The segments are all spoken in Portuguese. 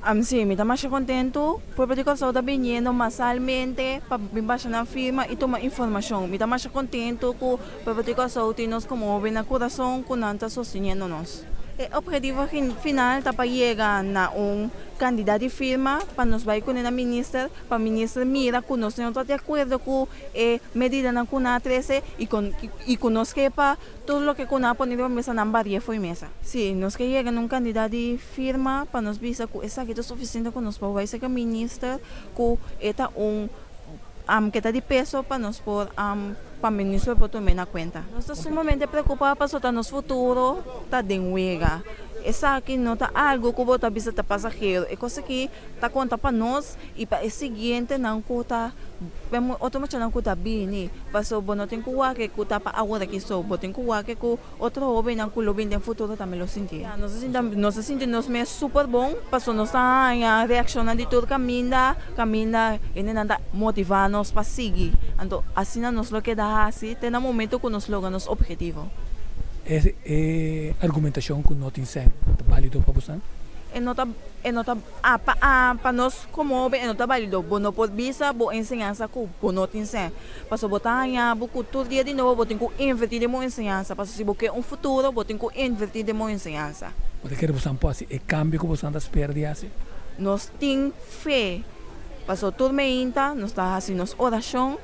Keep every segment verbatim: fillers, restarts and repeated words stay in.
Um, sim, me está mais contento porque eu estou vindo mensalmente para baixar na firma e tomar informação. Me está mais contento porque eu estou tendo como na coração com nanta sustentando nós. O objetivo final é para chegar a um candidato de firma para nós vai com a ministra, para a ministra mira que nós não estamos de acordo com a medida na cuna treze e com e com nós que para tudo o que cuna pode na mesa na varia foi mesa. Sim, nós que chega a um candidato de firma para nós visa que essa que é suficiente para nós para vai ser a ministra que é um um, que está de peso para nós por um, para o ministro para tomar na conta. Nós estamos sumamente preocupados para o nosso futuro, está de huelga. Essa aqui não está algo que você visa está passageiro, é coisa que está conta para nós e para o seguinte não conta, automaticamente não conta bem, para o não tem que que conta para agora que sou, tem que que que outro homem não que bem no futuro também lo sentir. Nós sentimos, nós sentimos é super bom, para nós está a reação de todo caminho, caminho e não está motivar nós para seguir. Então assim nós lo que dá assim, tem um momento que nós logra nosso objetivo. É, é argumentação que não tem sentido, é válido para você? É não tá, é não tá, ah, para ah, pa nós como homem é não tá válido, bo não pode visa, bo ensinança que bo não tem sentido. Para botar aí, bo todo dia de novo, bo tem que invertir de uma ensinança, para se bo quer um futuro, bo tem que invertir de uma ensinança. Você quer você não assim, é cambio que você anda espera de assim? Nós tem fé, para todo mundo, nós está assim, nossa oração.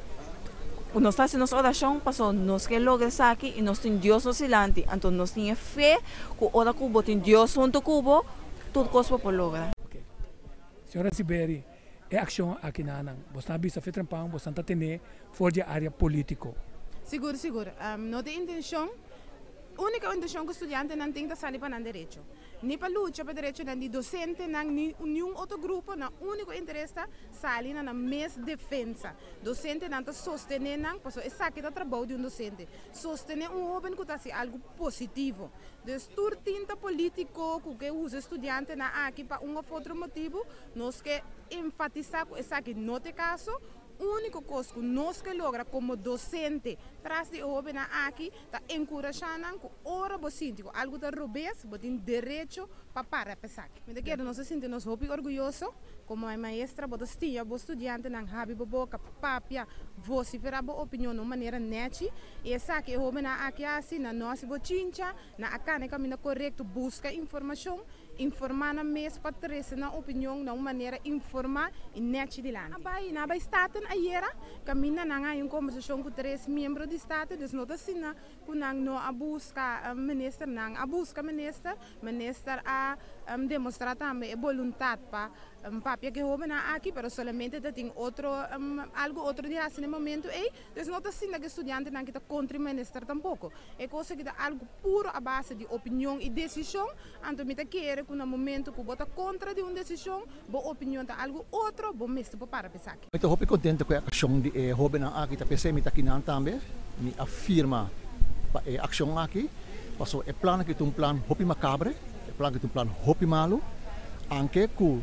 Nós estamos fazendo nossa oração, para nós que lograr isso aqui e nós temos Deus no silante. Então nós temos fé que ora cubo tem Deus junto cubo, tudo coisa para lograr. Okay. Senhora Siberi, é ação aqui na Anang. Você está bisa fe trampang, você está tendo fora a área político. Seguro, seguro. Um, não tem intenção. A única intenção que o estudante não tem é sair para o direito. Nem para lutar para o direito, nem docente, nem nenhum outro grupo, não. O único interesse é sair na mesma defesa. Docente não está sostener, não, porque esse aqui é o trabalho de um docente. Sostener um jovem que está algo positivo. Então, tudo tinta político que usa estudante na aqui para um ou outro motivo, nós que enfatizar que esse aqui não tem caso. O único coisa que nós que logra como docente traz de jovem aqui está encorajando que ora você sente que algo da robês, você tem direito para parar pensar. Me quero nós sentimos muito orgulhoso como a maestra, você tinha o estudante não sabe boca papia, você verá a opinião de maneira neta e essa que jovem aqui assim na nossa bochincha, na acá caminho correto busca informação, informar na mesa para trazer na opinião de uma maneira informar e neta de lá. Abai na abai staten ayera caminha na uma conversação com três membros do estado, dus não assim na que não a busca ministro não a busca ministro, ministro a demonstrar também a vontade para um papel que jovem aqui, mas somente tem outro um, algo outro dia assim no momento e dus não assim que estudante não kita contra ministro tampouco é coisa que algo puro a base de opinião e decisão, então me quer que no momento que bota contra de uma decisão, boa opinião tá algo outro, bom mesmo para pensar. Estou muito contente com a ação de eh, jovem aqui, tá pensei me tá aqui não também, me afirma a ação aqui, passou é plano que tem um plano hopi macabre, é plano que tem um plano hopi malo, anche que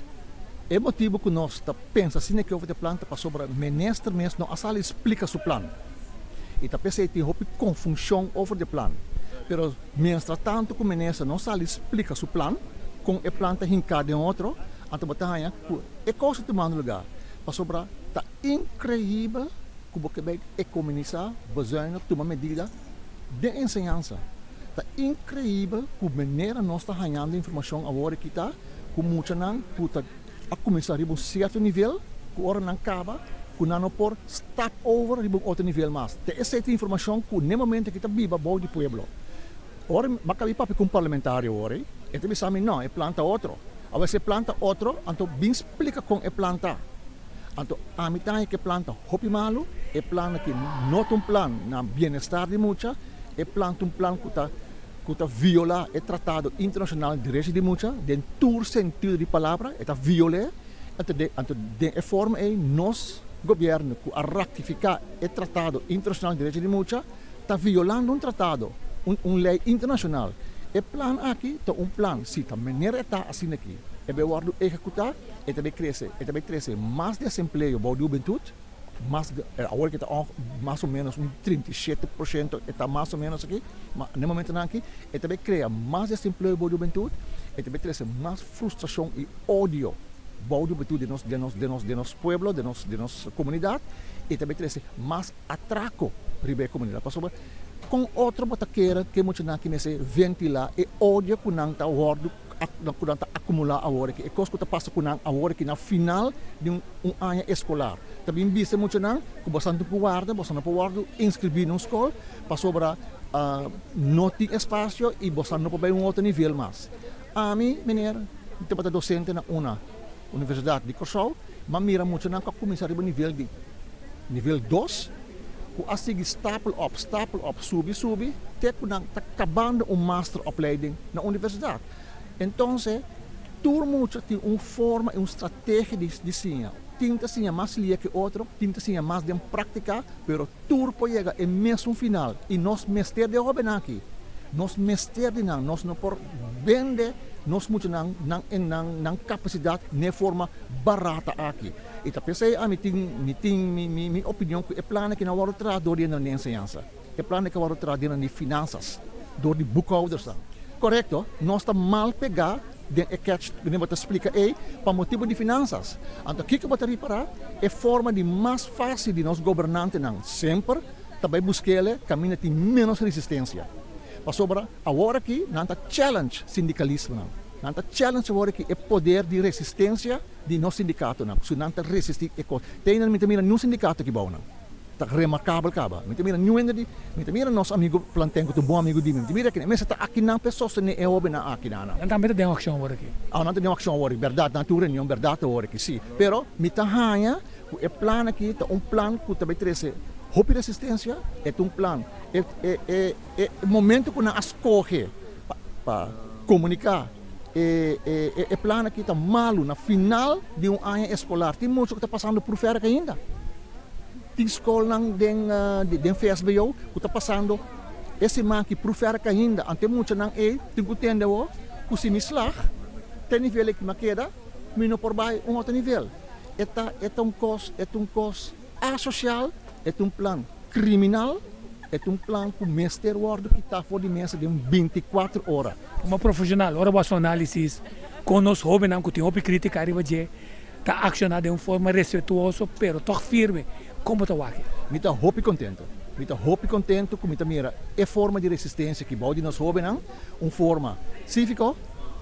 é motivo que nós tá pensa assim que houve de plano para sobre ministro mesmo não a sala explica seu plano e tá pensei tem hopi confusão over de plano. Pero mientras tanto que o ministro não sabe explica seu plano, com a planta hincada em outro, então batalha é coisa tomando lugar. Para sobrar, tá incrível que o Quebec é comunizar, baseado numa medida de ensinança. Tá incrível que a maneira nós está ganhando informação agora que está, que muita não, que tá a começar a um certo nível, que hora não acaba, que não por start over a um outro nível mais. Tem essa informação que no momento que está viva boa de pueblo. Ora, bakabi papi com parlamentário ora, e te bisami não, é planta outro. Agora se planta outro, então bem explica com é planta. Então a mitad que planta hopi malo, é planta que não tem um plano na bem-estar de muita, é planta um plano que está que tá viola é tratado internacional de direitos de muita, den todo sentido de palavra, está viola, então de então de forma é nós governo que a ratificar é tratado internacional de direitos de muita, está violando um tratado. Um, um lei internacional. O plano aqui é um plano, se a maneira está assim aqui, é bem executar, e também cresce, e também cresce mais desemprego para a juventude, mais, agora que está mais ou menos um trinta e sete por cento, está mais ou menos aqui, mas no momento aqui, e também cria mais desemprego para a juventude, e também traz mais frustração e ódio para a juventude de nosso, de nosso, de nosso, de nosso pueblo, de nossa, de nossa comunidade, e também traz mais atraco para a comunidade. Com outra bataqueira que muito aqui nesse ventilar e ódio que não está ordo que não está acumular agora que é coisa que está passando com não agora que na final de um, um ano escolar também vista muito não que bastante por guarda bastante por guarda inscrever na escola para sobrar uh, não tem espaço e bastante para um outro nível mais a mim menina eu estou docente na uma universidade de Curaçao mas mira muito não que começar a nível de nível dois que assim stapel op, stapel op, subi, subi, até que está acabando uma masteropleiding na universidade. Então, todo mundo tem uma forma e uma estratégia de desenhar. Tinta sim mais lia que outro, tinta sim mais de prática, mas tudo pode chegar ao mesmo final. E nós mestre de obra aqui, nós mestre de não, nós não por vender, nós muito não não não não capacidade de forma barata aqui. E tá pensei a mim tem mim tem minha opinião que é plano que não vou traduzir na ensinança, é plano que vou traduzir na finanças, door de boekhouders dan. Correto? Nós está mal pegar de catch, nem vou te explicar aí, para motivo de finanças. Então, o que eu vou te reparar é forma de mais fácil de nós governantes não sempre também buscar caminho de menos resistência. Para sobra agora aqui não está challenge sindicalismo não. Não está challenge agora que é poder de resistência de nosso sindicato não. Se não está resistir é coisa. Tem não me mira nenhum sindicato que bom não. Está remarcável caba. Me mira nenhum ainda de. Me mira nosso amigo plantengo, tu bom amigo de mim. Me mira que mas está aqui não pessoa se é obe na aqui não. Não também tem uma ação agora aqui. Ah não tem uma ação agora, verdade, natura nenhum verdade agora que sim. Pero me tá hanha é plano aqui, tá um plano que também traz hope resistência, é um plano. É é é é momento que nós escolhe para comunicar. É, é, é plano que está malo na final de um ano escolar. Tem muito que está passando por fora ainda. Tem escola den uh, de den F S B O que está passando esse man que por fora ainda. Ante muito não é tem que entender o que se misslag tem nível que me queda, mino por baixo um outro nível. Eta é um cos é um cos asocial, é um plano criminal. É um plano que o mestre Ward que está fora de mesa de vinte e quatro horas. Uma profissional, ora boa análise, com nós jovens não que tem uma crítica arriba de tá accionar de uma forma respeituosa, pero toch firme. Como está aqui? Me está hope contento. Me está hope contento que me está mira é forma de resistência que bode nós jovens não, uma forma cívica,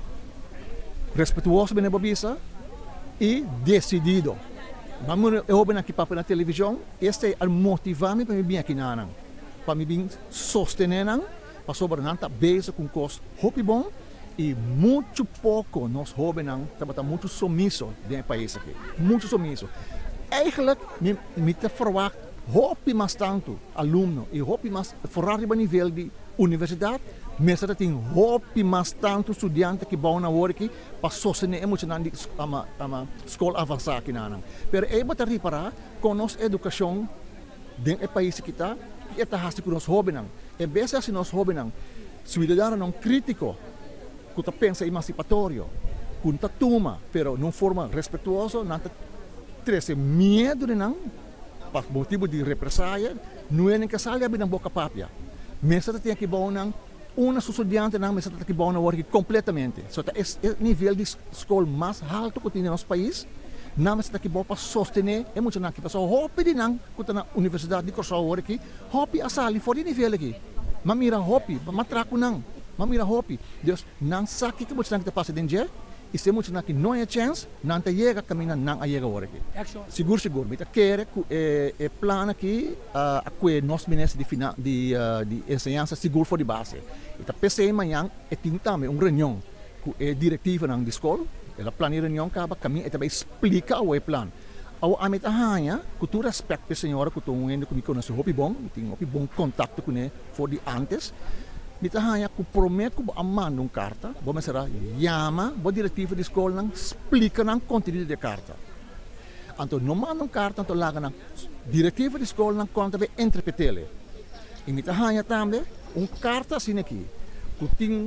respeituosa bem babisa e decidido. Vamos eu jovem aqui para na televisão, este é o motivar-me para me vir aqui na para me vir sostener, para sobre não estar bezig com coisas hope bom e muito pouco nós jovens estamos muito sumisso dentro do país aqui, muito sumisso. Eigenlijk me me te verwacht hope mais tanto aluno e hope mais fora do nível de universidade, mas tem hope mais tanto estudante que vão na hora aqui para sostener emocional de ama ama escola avançada aqui na. Pero é para reparar com nossa educação dentro do país que está e está hasti com os jovens. É bem assim nós jovens, cidadão não crítico, que está pensa emancipatório, que está toma, pero não forma respeituosa, não traz medo de não, por motivo de represália, não é nem que saia bem na boca papia. Mas você tem que bom não, uma estudiante não, mas você tem que bom não work completamente. So é o nível de escola mais alto que tem no nosso país. Não, mas daqui bom para sostener é muito não que pessoal hope de não que está na universidade de Curaçao aqui hope a sali fora de nível aqui mas mira hope mas traco não mas mira hope Deus não sabe que muito não que passa dentro e se muito não que não é chance não te chega caminhar não a chega agora aqui seguro seguro mas quer é é plano aqui a que nosso ministro de finan de de ensinança seguro for de base e tá pensei amanhã é tem também uma reunião com a diretiva da escola. Ela planeia reunião acaba caminho e também explica o plano. Ao amita hanya, que tu respeita a senhora que tu ainda que me conhece hopi bom, tem hopi bom contato com ele for de antes. Mita hanya que prometo que amando uma carta, vou me será chama, vou diretiva de escola não explica não conteúdo da carta. Então não manda uma carta, então lá na diretiva de escola não conta bem interpretar. E mita hanya também uma carta assim aqui, que tem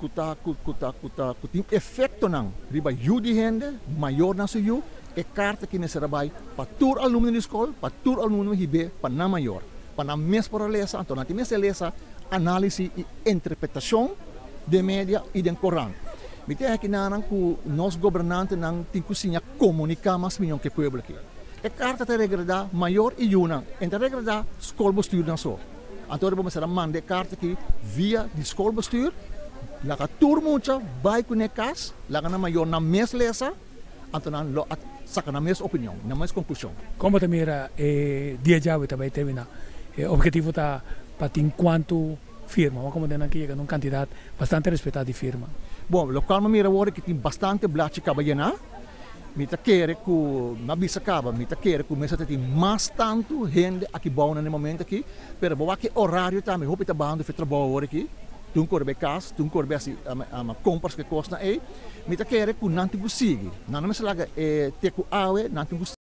kuta kuta kuta kutim efecto nang riba yu di hende maior na suyu e carta que nesse trabalho para tur aluno da escola para tur aluno hibe para na maior para na mes para lesa então na mes lesa análise e interpretação de mídia e de Corão. Me tem aqui na que nós governantes não tem que comunicar mais melhor que o povo aqui. E carta te regrada maior e una, entre regrada escola bestuur dan so. Então vamos a mandar carta aqui via de escola bestuur, lá que tur mucha vai com necas, lá que na maior na mes lesa, então na lo saca na mes opinião, na mes conclusão. Como também era eh, dia já we também teve na eh, objetivo tá para enquanto firma, como tem aqui um candidato bastante respeitado de firma. Bom, local me mira agora que tem bastante blache cabana. Mita querer que na bisa acaba, mita querer que começa a ter mais tanto gente aqui bom no momento aqui, pero boa que horário também, hope tá bando de trabalho aqui. Tung kor be kas, tung kor be assim, a compras que custa aí. Mita querer que não te consiga. Não me slaga é ter que awe, não te